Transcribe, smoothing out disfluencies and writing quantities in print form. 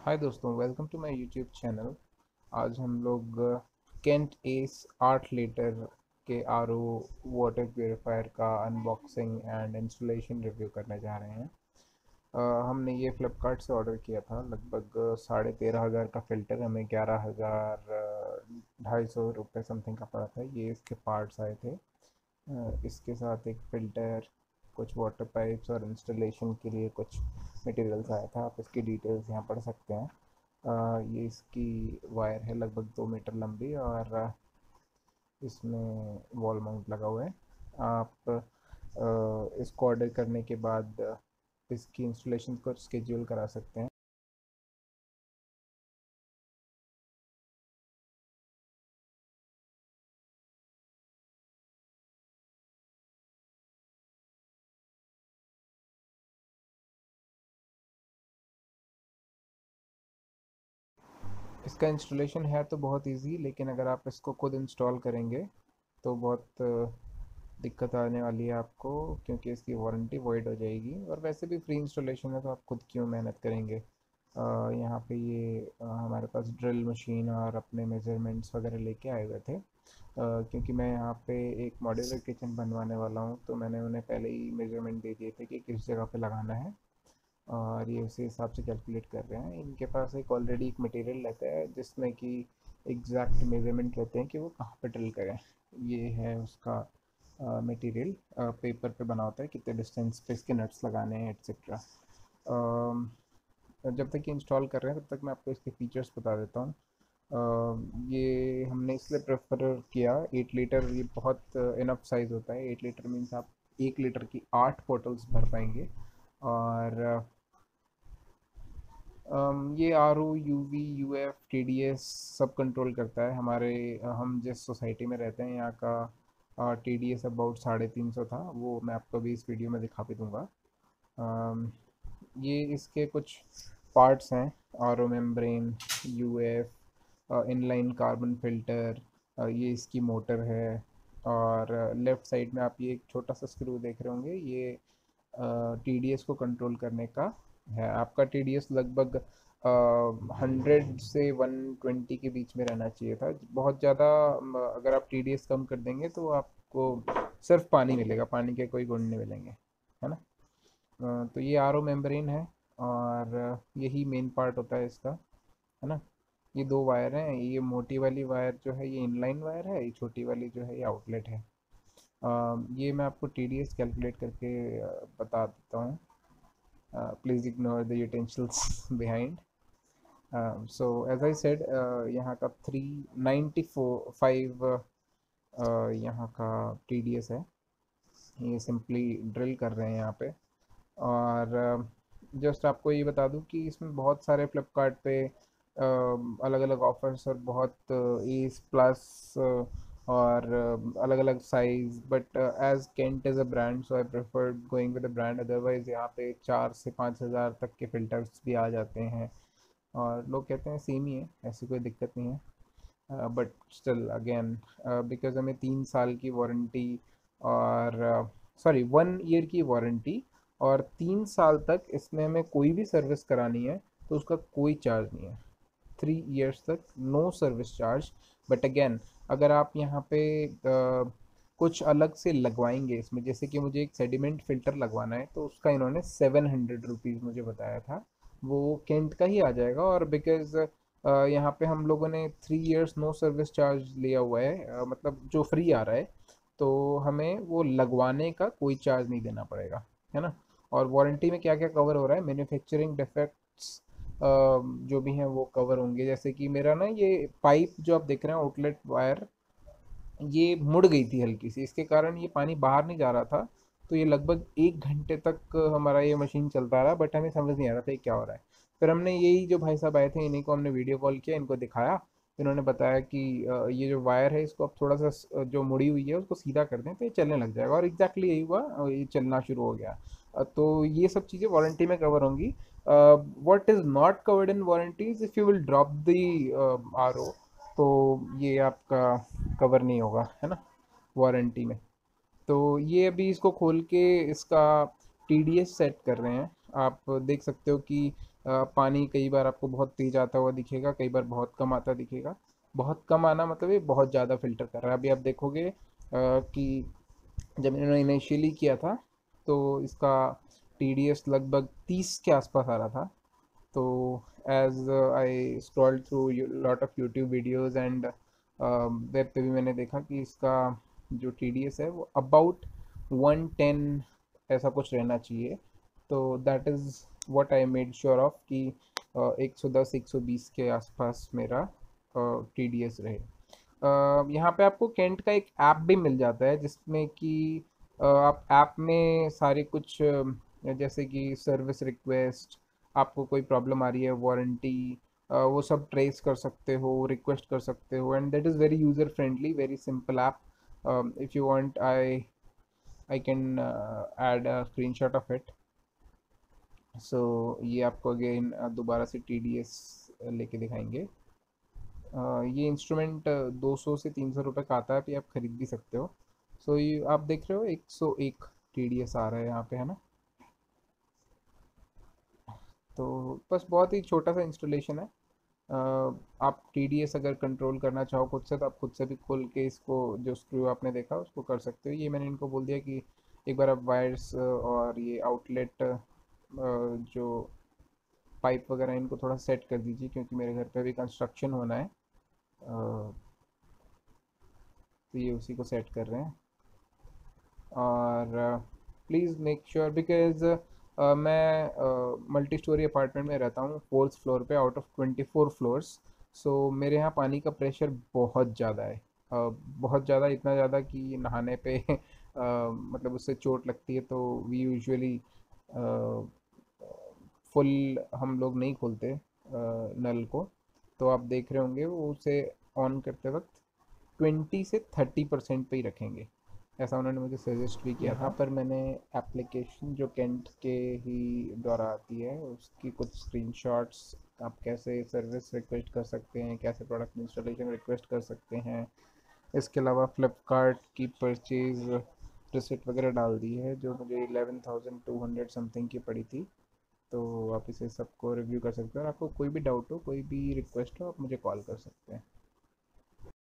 हाय दोस्तों, welcome to my YouTube channel. आज हम लोग केंट एस 8 लीटर के आर ओ वाटर प्योरीफायर का अनबॉक्सिंग एंड इंस्टॉलेशन रिव्यू करने जा रहे हैं। हमने ये फ्लिपकार्ट से ऑर्डर किया था। लगभग 13,500 का फ़िल्टर हमें 11,000 250 रुपये समथिंग का पड़ा था। ये इसके पार्ट्स आए थे। इसके साथ एक फ़िल्टर, कुछ वाटर पाइप्स और इंस्टॉलेशन के लिए कुछ मटेरियल्स आया था। आप इसकी डिटेल्स यहाँ पढ़ सकते हैं। ये इसकी वायर है, लगभग 2 मीटर लंबी, और इसमें वॉल माउंट लगा हुआ है। आप इसको ऑर्डर करने के बाद इसकी इंस्टॉलेशन को स्केड्यूल करा सकते हैं। इसका इंस्टॉलेशन है तो बहुत इजी, लेकिन अगर आप इसको खुद इंस्टॉल करेंगे तो बहुत दिक्कत आने वाली है आपको, क्योंकि इसकी वारंटी वॉइड हो जाएगी। और वैसे भी फ्री इंस्टॉलेशन है तो आप खुद क्यों मेहनत करेंगे। यहाँ पे ये हमारे पास ड्रिल मशीन और अपने मेजरमेंट्स वगैरह लेके आए हुए थे। क्योंकि मैं यहाँ पे एक मॉड्यूलर किचन बनवाने वाला हूँ, तो मैंने उन्हें पहले ही मेजरमेंट दे दिए थे कि किस जगह पे लगाना है, और ये उसी हिसाब से कैलकुलेट कर रहे हैं। इनके पास एक ऑलरेडी एक मटेरियल रहता है जिसमें कि एग्जैक्ट मेजरमेंट रहते हैं कि वो कहाँ पे ड्रिल करें। ये है उसका मटेरियल। पेपर पे बना होता है कितने डिस्टेंस पे इसके नट्स लगाने हैं, एट्सेट्रा। जब तक ये इंस्टॉल कर रहे हैं तब तक मैं आपको इसके फीचर्स बता देता हूँ। ये हमने इसलिए प्रेफर किया, 8 लीटर ये बहुत इनफ साइज़ होता है। 8 लीटर मीन्स आप 1 लीटर की 8 बॉटल्स भर पाएंगे। और ये R O, U V, U F, T D S सब कंट्रोल करता है। हमारे हम जिस सोसाइटी में रहते हैं यहाँ का टी डी एस अबाउट 350 था। वो मैं आपको अभी इस वीडियो में दिखा भी दूँगा। अम, ये इसके कुछ पार्ट्स हैं: R O membrane, U F, inline carbon filter, ये इसकी मोटर है। और लेफ़्ट साइड में आप ये एक छोटा सा स्क्रू देख रहे होंगे, ये टी डी एस को कंट्रोल करने का है। आपका टी डी एस लगभग 100 से 120 के बीच में रहना चाहिए था। बहुत ज़्यादा अगर आप टी डी एस कम कर देंगे तो आपको सिर्फ पानी मिलेगा, पानी के कोई गुण नहीं मिलेंगे, है ना। तो ये आर ओ मेम्ब्रेन है, और यही मेन पार्ट होता है इसका, है ना। ये दो वायर हैं। ये मोटी वाली वायर जो है ये इनलाइन वायर है, ये छोटी वाली जो है ये आउटलेट है। ये मैं आपको टी डी एस कैलकुलेट करके बता देता हूँ। Please ignore the utensils behind. So as I said, यहाँ का 395 यहाँ का टी डी एस है। ये सिंपली ड्रिल कर रहे हैं यहाँ पे। और जस्ट आपको ये बता दूं कि इसमें बहुत सारे फ्लिपकार्ट पे अलग अलग ऑफर्स और बहुत एस प्लस और अलग अलग size, but as Kent is a brand so I prefer going with a brand. Otherwise यहाँ पे 4 से 5 हज़ार तक के फ़िल्टर्स भी आ जाते हैं, और लोग कहते हैं सेम ही है, ऐसी कोई दिक्कत नहीं है। बट स्टिल अगेन, बिकॉज हमें 3 साल की वारंटी और सॉरी 1 ईयर की वारंटी और 3 साल तक इसमें हमें कोई भी सर्विस करानी है तो उसका कोई चार्ज नहीं है। 3 ईयर्स तक no service charge. But again, अगर आप यहाँ पे कुछ अलग से लगवाएंगे इसमें, जैसे कि मुझे एक सेडिमेंट फ़िल्टर लगवाना है तो उसका इन्होंने 700 रुपीज़ मुझे बताया था। वो केंट का ही आ जाएगा, और बिकॉज यहाँ पे हम लोगों ने 3 ईयर्स नो सर्विस चार्ज लिया हुआ है, मतलब जो फ्री आ रहा है, तो हमें वो लगवाने का कोई चार्ज नहीं देना पड़ेगा, है ना। और वारंटी में क्या क्या कवर हो रहा है: मैन्युफैक्चरिंग डिफेक्ट्स जो भी हैं वो कवर होंगे। जैसे कि मेरा ना ये पाइप जो आप देख रहे हैं, आउटलेट वायर, ये मुड़ गई थी हल्की सी, इसके कारण ये पानी बाहर नहीं जा रहा था। तो ये लगभग 1 घंटे तक हमारा ये मशीन चलता रहा, बट हमें समझ नहीं आ रहा था ये क्या हो रहा है। फिर हमने यही जो भाई साहब आए थे इन्हीं को हमने वीडियो कॉल किया, इनको दिखाया। इन्होंने बताया कि ये जो वायर है इसको आप थोड़ा सा जो मुड़ी हुई है उसको सीधा कर दें तो ये चलने लग जाएगा, और एग्जैक्टली यही हुआ, ये चलना शुरू हो गया। तो ये सब चीज़ें वारंटी में कवर होंगी। What is not covered in warranties, if you will drop the R O, तो ये आपका कवर नहीं होगा, है ना, वारंटी में। तो ये अभी इसको खोल के इसका टी डी एस सेट कर रहे हैं। आप देख सकते हो कि पानी कई बार आपको बहुत तेज़ आता हुआ दिखेगा, कई बार बहुत कम आता दिखेगा। बहुत कम आना मतलब ये बहुत ज़्यादा फ़िल्टर कर रहा है। अभी आप देखोगे कि जब इन्होंने इनिशियली किया था तो इसका टीडीएस लगभग 30 के आसपास आ रहा था। तो as I scroll through lot of YouTube videos and web पे भी मैंने देखा कि इसका जो टीडीएस है वो अबाउट 110 ऐसा कुछ रहना चाहिए। तो that is what I made sure of कि 110 120 के आसपास मेरा टीडीएस रहे। यहाँ पे आपको केंट का एक ऐप भी मिल जाता है जिसमें कि आप ऐप में सारे कुछ जैसे कि सर्विस रिक्वेस्ट, आपको कोई प्रॉब्लम आ रही है, वारंटी, वो सब ट्रेस कर सकते हो, रिक्वेस्ट कर सकते हो, and that is very user friendly, very simple app. If you want I can add a screenshot of it. So ये आपको अगेन दोबारा से टीडीएस लेके दिखाएंगे। ये इंस्ट्रूमेंट 200 से 300 रुपये का आता है, अभी आप खरीद भी सकते हो। सो ये आप देख रहे हो 101 टीडीएस आ रहा है यहाँ पे, है ना। तो बस बहुत ही छोटा सा इंस्टॉलेशन है। आप टीडीएस अगर कंट्रोल करना चाहो खुद से तो आप खुद से भी खोल के इसको, जो स्क्रू आपने देखा उसको कर सकते हो। ये मैंने इनको बोल दिया कि एक बार आप वायर्स और ये आउटलेट जो पाइप वगैरह इनको थोड़ा सेट कर दीजिए, क्योंकि मेरे घर पे भी कंस्ट्रक्शन होना है। तो ये उसी को सेट कर रहे हैं। और प्लीज़ मेक श्योर, बिकॉज मैं मल्टी स्टोरी अपार्टमेंट में रहता हूँ, 4th फ्लोर पे आउट ऑफ 24 फ्लोर्स। सो मेरे यहाँ पानी का प्रेशर बहुत ज़्यादा है। बहुत ज़्यादा, इतना ज़्यादा कि नहाने पे मतलब उससे चोट लगती है। तो वी यूजुअली फुल हम लोग नहीं खोलते नल को। तो आप देख रहे होंगे वो उसे ऑन करते वक्त 20 से 30% पे ही रखेंगे, ऐसा उन्होंने मुझे सजेस्ट भी किया था। पर मैंने एप्लीकेशन जो केंट के ही द्वारा आती है उसकी कुछ स्क्रीनशॉट्स, आप कैसे सर्विस रिक्वेस्ट कर सकते हैं, कैसे प्रोडक्ट इंस्टॉलेशन रिक्वेस्ट कर सकते हैं, इसके अलावा फ्लिपकार्ट की परचेज रिसिप्ट वगैरह डाल दी है, जो मुझे 11,200 समथिंग की पड़ी थी। तो आप इसे सबको रिव्यू कर सकते हो, और आपको कोई भी डाउट हो, कोई भी रिक्वेस्ट हो, आप मुझे कॉल कर सकते हैं।